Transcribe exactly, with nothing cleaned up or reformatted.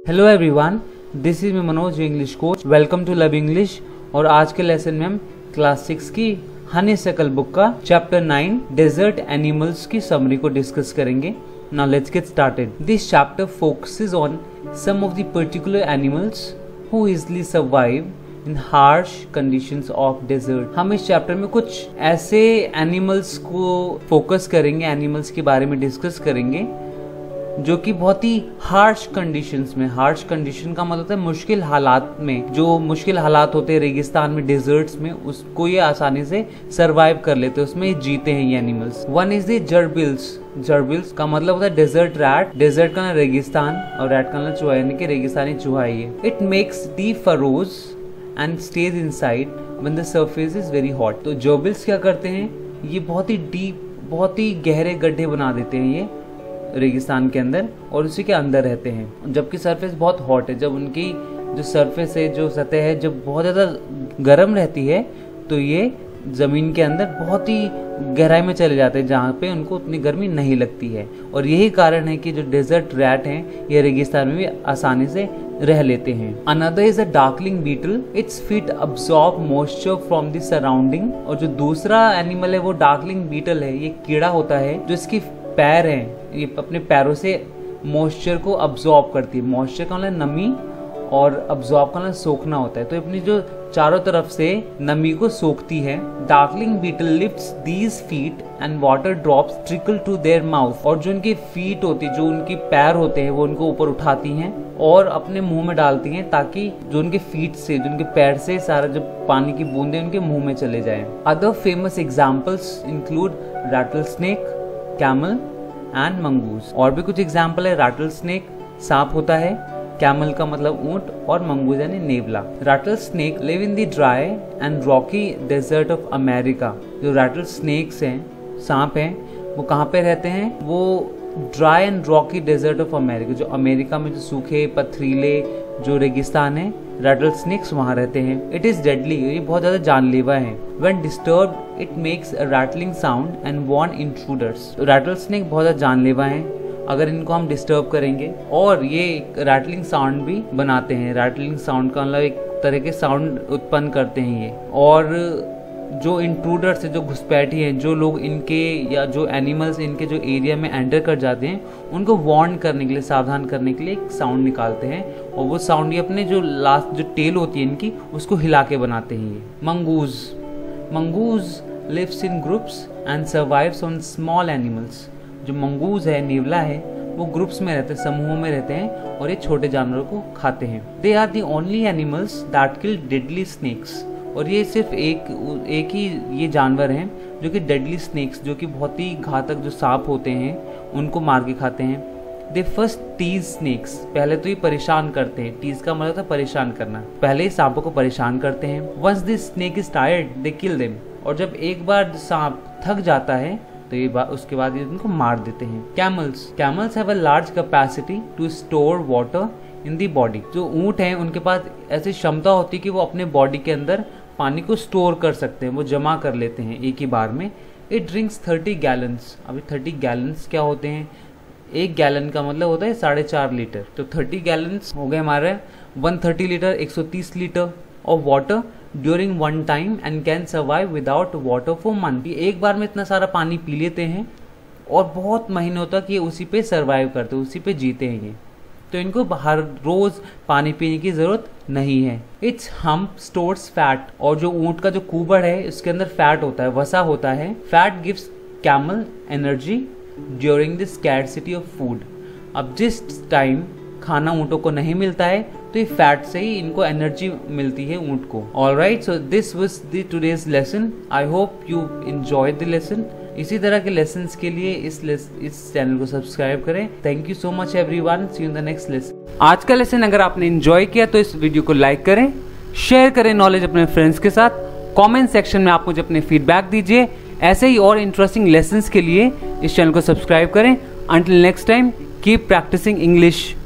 Hello everyone, this is me Manoj, English coach. Welcome to love English. और आज के lesson में हम क्लास सिक्स की हनीसकल बुक का चैप्टर नाइन डेजर्ट एनिमल्स की समरी को डिस्कस करेंगे। Now let's get started. This chapter focuses on some of the particular animals who easily survive in harsh conditions of desert. हम इस chapter में कुछ ऐसे एनिमल्स को फोकस करेंगे, एनिमल्स के बारे में डिस्कस करेंगे जो कि बहुत ही हार्श कंडीशंस में, हार्श कंडीशन का मतलब है मुश्किल हालात में, जो मुश्किल हालात होते हैं रेगिस्तान में, डेजर्ट्स में, उसको ये आसानी से सरवाइव कर लेते हैं, उसमें ये जीते हैं ये animals. One is the gerbils. Gerbils का मतलब होता है डेजर्ट रैट। डेजर्ट का ना रेगिस्तान और रैट का ना चूहा, यानी कि रेगिस्तानी चूहा है ये। It makes deep furrows and stays inside when the surface is very hot. तो जर्बिल्स क्या करते हैं, ये बहुत ही डीप, बहुत ही गहरे गड्ढे बना देते हैं ये रेगिस्तान के अंदर और उसी के अंदर रहते हैं, जबकि सरफेस बहुत हॉट है। जब उनकी जो सरफेस है, जो सतह है, जब बहुत ज़्यादा गर्म रहती है तो ये ज़मीन के अंदर बहुत ही गहराई में चले जाते हैं जहाँ पे उनको उतनी गर्मी नहीं लगती है। और यही कारण है कि जो डेजर्ट रैट हैं ये रेगिस्तान में भी आसानी से रह लेते हैं। Another is a darkling beetle. Its feet absorb moisture from the surrounding. और जो दूसरा एनिमल है वो डार्कलिंग बीटल है। ये कीड़ा होता है जो इसकी पैर हैं, ये अपने पैरों से मॉइस्चर को अब्सॉर्ब करती है। मॉइस्चर का मतलब नमी और अब्सॉर्ब का मतलब सोखना होता है, तो अपनी जो चारों तरफ से नमी को सोखती है। Darkling beetle lifts these feet and water drops trickle to their mouth. और जो उनकी फीट होती है, जो उनकी पैर होते हैं, वो उनको ऊपर उठाती हैं और अपने मुंह में डालती हैं, ताकि जो उनके फीट से, जो उनके पैर से सारा जो पानी की बूंदें उनके मुंह में चले जाएं। Other famous examples include rattle snake, camel and mongoose. और भी कुछ एग्जाम्पल है। रैटल स्नेक सांप होता है, कैमल का मतलब ऊंट, और मंगूज यानी नेवला। Rattle snake live in the dry and rocky desert of America. जो रैटल स्नेक्स हैं, सांप हैं, वो कहाँ पे रहते हैं? वो dry and rocky desert of America, जो अमेरिका में जो सूखे पथरीले जो रेगिस्तान है, रैटल स्नेक्स वहाँ रहते हैं। इट इज डेडली, ये बहुत ज्यादा जानलेवा है। When disturbed it makes a rattling sound and warn intruders. Rattle snake बहुत ज्यादा जानलेवा है, अगर इनको हम डिस्टर्ब करेंगे, और ये रैटलिंग साउंड भी बनाते हैं। रैटलिंग साउंड का मतलब एक तरह के साउंड उत्पन्न करते हैं ये। और जो इंट्रूडर्स है, जो घुसपैठी हैं, जो लोग इनके या जो एनिमल्स इनके जो एरिया में एंटर कर जाते हैं, उनको वार्न करने के लिए, सावधान करने के लिए एक साउंड निकालते हैं। और वो साउंड ये अपने जो लास्ट जो टेल होती है इनकी, उसको हिला के बनाते हैं ये। Mongoose. Mongoose lives in groups and survives on small animals. जो मंगूज है, नेवला है, वो ग्रुप्स में रहते हैं, समूहों में रहते हैं और ये छोटे जानवरों को खाते हैं। They are the only animals that kill deadly snakes. और ये सिर्फ एक एक ही ये जानवर हैं जो कि डेडली स्नेक्स, जो कि बहुत ही घातक जो सांप होते हैं, उनको मार के खाते हैं। They first tease snakes. पहले तो ये परेशान करते हैं। टीज का मतलब था परेशान करना। पहले ही सांपों को परेशान करते हैं। Once this snake is tired they kill them. और जब एक बार सांप थक जाता है तो ये उसके बाद ये उनको मार देते हैं। Camels. Camels have a large capacity to store water in the body. जो ऊंट हैं उनके पास ऐसी क्षमता होती है कि वो अपने बॉडी के अंदर पानी को स्टोर कर सकते हैं, वो जमा कर लेते हैं एक ही बार में। It drinks thirty gallons. अभी थर्टी गैलन्स क्या होते हैं? एक गैलन का मतलब होता है साढ़े चार लीटर। तो थर्टी गैलन्स हो गए हमारे वन थर्टी लीटर, एक सौ तीस litre of water during one time and can survive without water for month. एक बार में इतना सारा पानी पी लेते हैं और बहुत महीनों तक ये उसी पे सर्वाइव करते हैं, उसी पे जीते हैं ये। तो इनको हर रोज पानी पीने की जरूरत नहीं है। Its hump stores fat. और जो ऊंट का जो कुबड़ है, इसके अंदर फैट होता है, वसा होता है। Fat gives camel energy during the scarcity of food. अब जिस टाइम खाना ऊँटों को नहीं मिलता है तो ये फैट से ही इनको एनर्जी मिलती है ऊँट को। Alright, so this was the today's lesson. I hope you enjoyed the lesson. इसी तरह के लेसन्स के लिए इस इस चैनल को सब्सक्राइब करें। Thank you so much everyone. See you in the next lesson. आज का लेसन अगर आपने एंजॉय किया तो इस वीडियो को लाइक करें, शेयर करें नॉलेज अपने फ्रेंड्स के साथ। कमेंट सेक्शन में आप मुझे अपने फीडबैक दीजिए। ऐसे ही और इंटरेस्टिंग लेसन्स के लिए इस चैनल को सब्सक्राइब करें। Until next time, keep practising English.